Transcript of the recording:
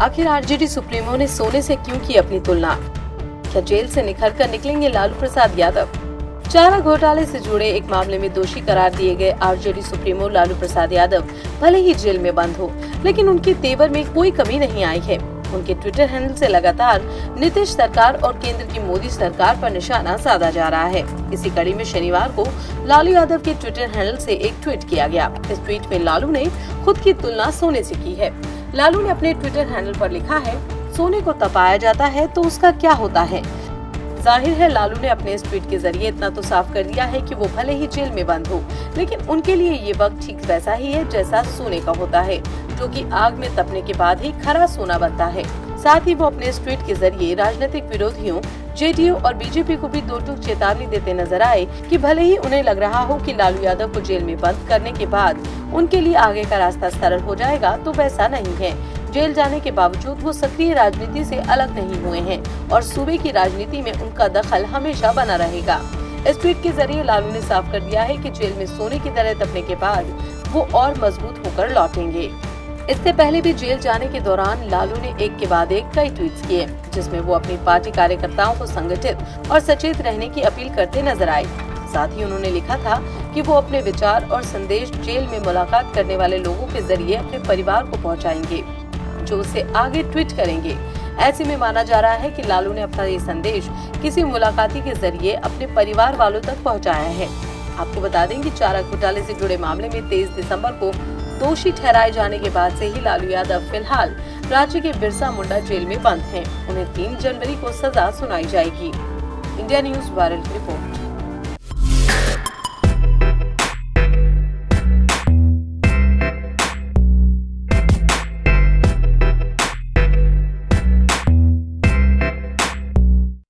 आखिर RJD supremo ने सोने से क्यों की अपनी तुलना? क्या जेल से निखर कर निकलेंगे लालू प्रसाद यादव? चारा घोटाले से जुड़े एक मामले में दोषी करार दिए गए आरजेडी सुप्रीमो लालू प्रसाद यादव भले ही जेल में बंद हो, लेकिन उनके तेवर में कोई कमी नहीं आई है। उनके ट्विटर हैंडल से लगातार नीतीश सरकार और केंद्र की मोदी सरकार पर निशाना साधा जा रहा है। इसी कड़ी में शनिवार को लालू यादव के ट्विटर हैंडल से एक ट्वीट किया गया। इस ट्वीट में लालू ने खुद की तुलना सोने से की है। लालू ने अपने ट्विटर हैंडल पर लिखा है, सोने को तपाया जाता है तो उसका क्या होता है। जाहिर है लालू ने अपने इस ट्वीट के जरिए इतना तो साफ कर दिया है कि वो भले ही जेल में बंद हो, लेकिन उनके लिए ये वक्त ठीक वैसा ही है जैसा सोने का होता है, जो कि आग में तपने के बाद ही खरा सोना बनता है। साथ ही वो अपने इस ट्वीट के जरिए राजनीतिक विरोधियों जेडीयू और बीजेपी को भी दो टूक चेतावनी देते नजर आए कि भले ही उन्हें लग रहा हो कि लालू यादव को जेल में बंद करने के बाद उनके लिए आगे का रास्ता सरल हो जाएगा, तो वैसा नहीं है। जेल जाने के बावजूद वो सक्रिय राजनीति से अलग नहीं हुए हैं और सूबे की राजनीति में उनका दखल हमेशा बना रहेगा। इस ट्वीट के जरिए लालू ने साफ कर दिया है कि जेल में सोने की तरह तपने के बाद वो और मजबूत होकर लौटेंगे। इससे पहले भी जेल जाने के दौरान लालू ने एक के बाद एक कई ट्वीट्स किए, जिसमें वो अपनी पार्टी कार्यकर्ताओं को संगठित और सचेत रहने की अपील करते नजर आए। साथ ही उन्होंने लिखा था कि वो अपने विचार और संदेश जेल में मुलाकात करने वाले लोगों के जरिए अपने परिवार को पहुंचाएंगे, जो उसे आगे ट्वीट करेंगे। ऐसे में माना जा रहा है कि लालू ने अपना ये संदेश किसी मुलाकाती के जरिए अपने परिवार वालों तक पहुंचाया है। आपको बता दें कि चारा घोटाले से जुड़े मामले में 23 दिसंबर को दोषी ठहराए जाने के बाद से ही लालू यादव फिलहाल राज्य के बिरसा मुंडा जेल में बंद हैं। उन्हें 3 जनवरी को सजा सुनाई जाएगी। इंडिया न्यूज वायरल की रिपोर्ट।